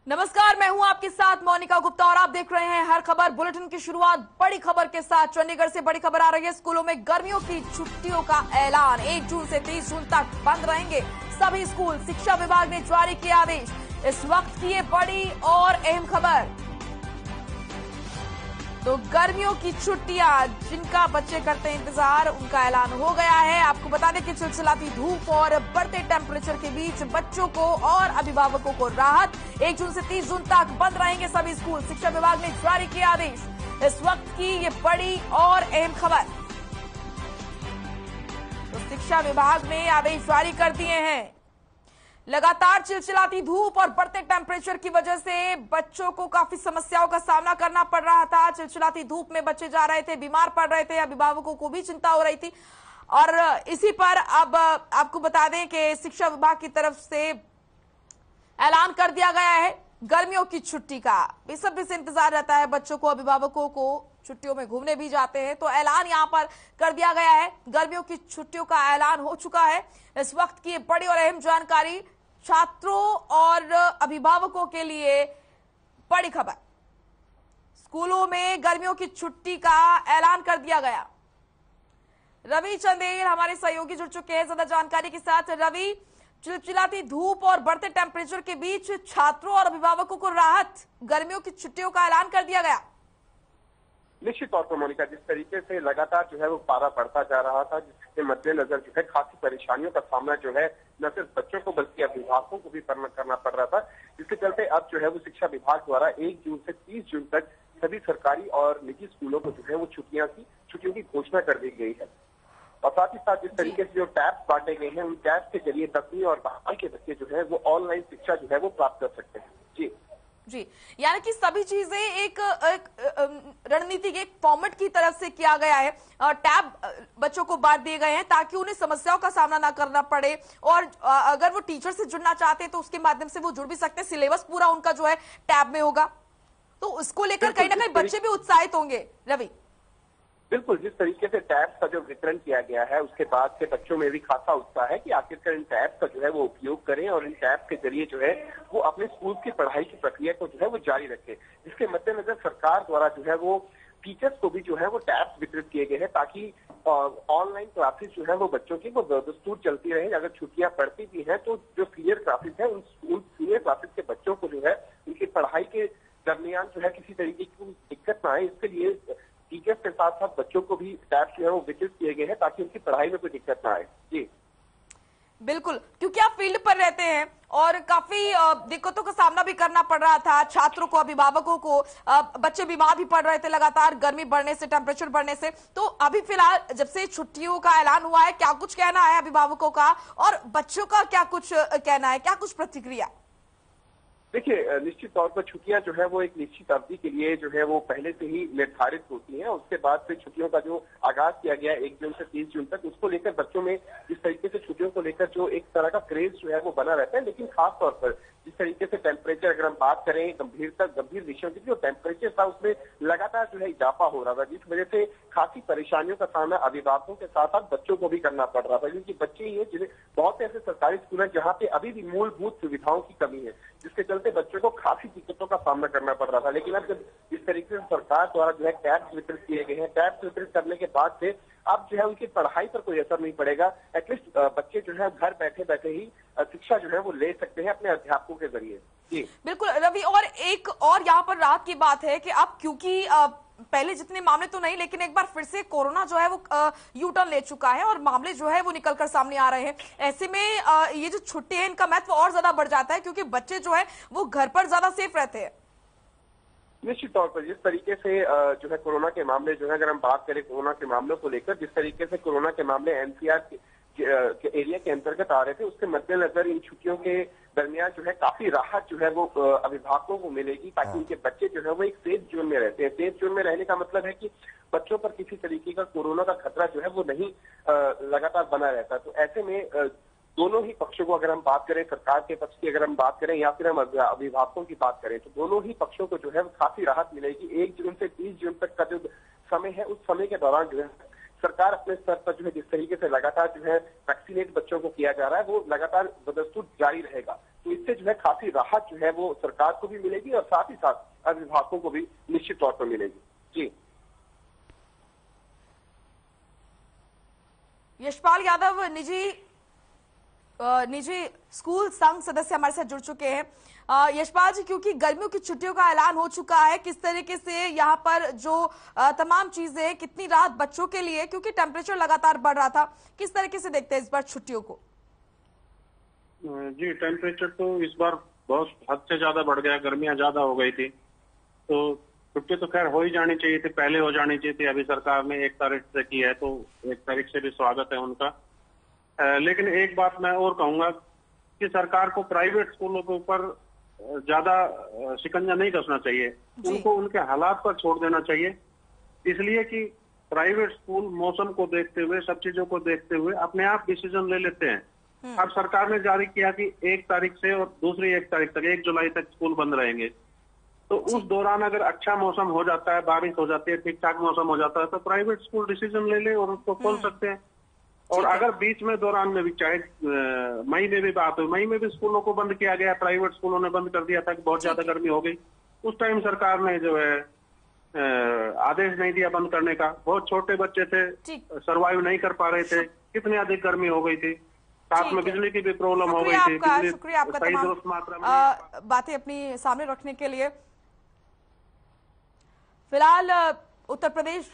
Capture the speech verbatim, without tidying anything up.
नमस्कार, मैं हूं आपके साथ मोनिका गुप्ता और आप देख रहे हैं हर खबर बुलेटिन की शुरुआत बड़ी खबर के साथ। चंडीगढ़ से बड़ी खबर आ रही है। स्कूलों में गर्मियों की छुट्टियों का ऐलान। एक जून से तीस जून तक बंद रहेंगे सभी स्कूल। शिक्षा विभाग ने जारी किया आदेश। इस वक्त की ये बड़ी और अहम खबर। तो गर्मियों की छुट्टियां जिनका बच्चे करते हैं इंतजार, उनका ऐलान हो गया है। आपको बता दें कि चिलचिलाती धूप और बढ़ते टेम्परेचर के बीच बच्चों को और अभिभावकों को राहत। एक जून से तीस जून तक बंद रहेंगे सभी स्कूल। शिक्षा विभाग ने जारी किया आदेश। इस वक्त की ये बड़ी और अहम खबर। तो शिक्षा विभाग ने आदेश जारी कर दिए हैं। लगातार चिलचिलाती धूप और बढ़ते टेम्परेचर की वजह से बच्चों को काफी समस्याओं का सामना करना पड़ रहा था। चिलचिलाती धूप में बच्चे जा रहे थे, बीमार पड़ रहे थे, अभिभावकों को भी चिंता हो रही थी। और इसी पर अब आपको बता दें कि शिक्षा विभाग की तरफ से ऐलान कर दिया गया है गर्मियों की छुट्टी का। बेसब्री से इंतजार रहता है बच्चों को, अभिभावकों को। छुट्टियों में घूमने भी जाते हैं, तो ऐलान यहां पर कर दिया गया है। गर्मियों की छुट्टियों का ऐलान हो चुका है। इस वक्त की बड़ी और अहम जानकारी, छात्रों और अभिभावकों के लिए बड़ी खबर। स्कूलों में गर्मियों की छुट्टी का ऐलान कर दिया गया। रवि चंदेल हमारे सहयोगी जुड़ चुके हैं ज्यादा जानकारी के साथ। रवि, चिलचिलाती धूप और बढ़ते टेम्परेचर के बीच छात्रों और अभिभावकों को राहत, गर्मियों की छुट्टियों का ऐलान कर दिया गया। निश्चित तौर पर मोनिका, जिस तरीके से लगातार जो है वो पारा बढ़ता जा रहा था, जिसके मद्देनजर जो है खासी परेशानियों का सामना जो है न सिर्फ बच्चों को बल्कि अभिभावकों को भी करना पड़ रहा था, जिसके चलते अब जो है वो शिक्षा विभाग द्वारा एक जून से तीस जून तक सभी सरकारी और निजी स्कूलों को जो है वो छुट्टियां की छुट्टियों की घोषणा कर दी गई है। और साथ ही साथ जिस तरीके से जो टैब्स बांटे गए हैं, उन टैब्स के जरिए दसवीं और बारहवीं के बच्चे जो है वो ऑनलाइन शिक्षा जो है वो प्राप्त कर सकते हैं। जी जी, यानी कि सभी चीजें एक, एक रणनीति के एक फॉर्मेट की तरफ से किया गया है। टैब बच्चों को बांट दिए गए हैं ताकि उन्हें समस्याओं का सामना ना करना पड़े, और अगर वो टीचर से जुड़ना चाहते हैं तो उसके माध्यम से वो जुड़ भी सकते हैं। सिलेबस पूरा उनका जो है टैब में होगा, तो उसको लेकर कहीं ना कहीं बच्चे भी उत्साहित होंगे। रवि, बिल्कुल, जिस तरीके से टैब्स का जो वितरण किया गया है उसके बाद से बच्चों में भी खासा उत्साह है कि आखिरकार इन टैब्स का जो है वो उपयोग करें और इन टैब्स के जरिए जो है वो अपने स्कूल की पढ़ाई की प्रक्रिया को जो है वो जारी रखें। जिसके मद्देनजर सरकार द्वारा जो है वो टीचर्स को भी जो है वो टैब्स वितरित किए गए हैं ताकि ऑनलाइन क्लासेस जो है वो बच्चों की वो दस्तूर चलती रहे। अगर छुट्टियां पड़ती भी हैं तो जो सीनियर क्लासेस है उन, उन सीनियर क्लासेस के बच्चों को जो है उनकी पढ़ाई के दरमियान जो है किसी तरीके की दिक्कत ना आए, इसके लिए टीचर्स के साथ साथ बच्चों को भी टैब्स जो है वो वितरित किए गए हैं ताकि उनकी पढ़ाई में कोई दिक्कत ना आए। जी बिल्कुल, क्योंकि आप फील्ड पर रहते हैं और काफी दिक्कतों का सामना भी करना पड़ रहा था छात्रों को, अभिभावकों को। बच्चे बीमार भी पड़ रहे थे लगातार गर्मी बढ़ने से, टेम्परेचर बढ़ने से। तो अभी फिलहाल जब से छुट्टियों का ऐलान हुआ है, क्या कुछ कहना है अभिभावकों का और बच्चों का क्या कुछ कहना है, क्या कुछ प्रतिक्रिया? देखिए, निश्चित तौर पर छुट्टियां जो है वो एक निश्चित अवधि के लिए जो है वो पहले से ही निर्धारित होती हैं। उसके बाद से छुट्टियों का जो आगाज किया गया एक जून से तीस जून तक, उसको लेकर बच्चों में जिस तरीके से छुट्टियों को लेकर जो एक तरह का क्रेज जो है वो बना रहता है। लेकिन खास तौर पर जिस तरीके से टेम्परेचर, अगर हम बात करें गंभीरता गंभीर विषयों की, जो टेम्परेचर था उसमें लगातार जो है इजाफा हो रहा था, जिस वजह से खासी परेशानियों का सामना अभिभावकों के साथ साथ बच्चों को भी करना पड़ रहा था। क्योंकि बच्चे ही है जिन्हें बहुत से ऐसे सरकारी स्कूल हैं जहाँ पे अभी भी मूलभूत सुविधाओं की कमी है, जिसके चलते बच्चों को काफी दिक्कतों का सामना करना पड़ रहा था। लेकिन अब जब इस तरीके से सरकार द्वारा जो है टैब्स वितरित किए गए हैं, टैब्स वितरित करने के बाद से अब जो है उनकी पढ़ाई पर कोई असर नहीं पड़ेगा। एटलीस्ट बच्चे जो है घर बैठे बैठे ही शिक्षा जो है वो ले सकते हैं अपने अध्यापकों के जरिए। जी बिल्कुल रवि, और एक और यहाँ पर राहत की बात है कि अब क्योंकि पहले जितने मामले तो नहीं, लेकिन एक बार फिर से कोरोना जो है वो यू टर्न ले चुका है और मामले जो है वो निकलकर सामने आ रहे हैं। ऐसे में आ, ये जो छुट्टी है इनका महत्व और ज्यादा बढ़ जाता है क्योंकि बच्चे जो है वो घर पर ज्यादा सेफ रहते हैं। निश्चित तौर पर जिस तरीके से जो है कोरोना के मामले जो है, अगर हम बात करें कोरोना के मामलों को लेकर, जिस तरीके से कोरोना के मामले एनसीआर के, के एरिया के अंतर्गत आ रहे थे, उसके मद्देनजर इन छुट्टियों के दरमियान जो है काफी राहत जो है वो अभिभावकों को मिलेगी ताकि उनके बच्चे जो है वो एक सेफ जोन में रहते हैं। सेफ जोन में रहने का मतलब है कि बच्चों पर किसी तरीके का कोरोना का खतरा जो है वो नहीं लगातार बना रहता। तो ऐसे में दोनों ही पक्षों को, अगर हम बात करें सरकार के पक्ष की, अगर हम बात करें या फिर हम अभिभावकों की बात करें, तो दोनों ही पक्षों को जो है काफी राहत मिलेगी। एक जून से तीस जून तक का जो समय है उस समय के दौरान जो है सरकार अपने स्तर पर जो है जिस तरीके से लगातार जो है वैक्सीनेट बच्चों को किया जा रहा है वो लगातार बदस्तूर जारी रहेगा। तो इससे जो है काफी राहत जो है वो सरकार को भी मिलेगी और साथ ही साथ अभिभावकों को भी निश्चित तौर पर मिलेगी। जी यशपाल यादव, निजी निजी स्कूल संघ सदस्य हमारे साथ जुड़ चुके हैं। यशपाल जी, क्योंकि गर्मियों की छुट्टियों का ऐलान हो चुका है, किस तरीके से यहाँ पर जो तमाम चीजें, कितनी राहत बच्चों के लिए, क्योंकि टेम्परेचर लगातार बढ़ रहा था, किस तरीके से देखते हैं इस बार छुट्टियों को? जी, टेम्परेचर तो इस बार बहुत हद से ज्यादा बढ़ गया, गर्मियां ज्यादा हो गई थी, तो छुट्टी तो खैर हो ही जानी चाहिए थी, पहले हो जानी चाहिए थी। अभी सरकार ने एक तारीख से की है तो एक तारीख से भी स्वागत है उनका। लेकिन एक बात मैं और कहूंगा कि सरकार को प्राइवेट स्कूलों के ऊपर ज्यादा शिकंजा नहीं कसना चाहिए, उनको उनके हालात पर छोड़ देना चाहिए। इसलिए कि प्राइवेट स्कूल मौसम को देखते हुए, सब चीजों को देखते हुए अपने आप डिसीजन ले लेते हैं। अब सरकार ने जारी किया कि एक तारीख से और दूसरी एक तारीख तक, एक जुलाई तक स्कूल बंद रहेंगे, तो उस दौरान अगर अच्छा मौसम हो जाता है, बारिश हो जाती है, ठीक ठाक मौसम हो जाता है, तो प्राइवेट स्कूल डिसीजन ले ले और उसको खोल सकते हैं। और अगर बीच में दौरान में भी, चाहे मई में भी बात हुई, मई में भी स्कूलों को बंद किया गया, प्राइवेट स्कूलों ने बंद कर दिया था कि बहुत ज्यादा गर्मी हो गई, उस टाइम सरकार ने जो है आदेश नहीं दिया बंद करने का। बहुत छोटे बच्चे थे, सरवाइव नहीं कर पा रहे थे, कितनी अधिक गर्मी हो गई थी, साथ में बिजली की भी प्रॉब्लम हो गई थी। शुक्रिया आपका तमाम बातें अपनी सामने रखने के लिए। फिलहाल उत्तर प्रदेश